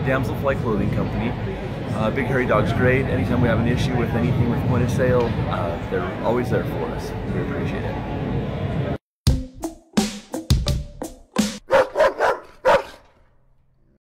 Damselfly Clothing Company. Big Hairy Dog's great. Anytime we have an issue with anything with point of sale, they're always there for us. We appreciate it.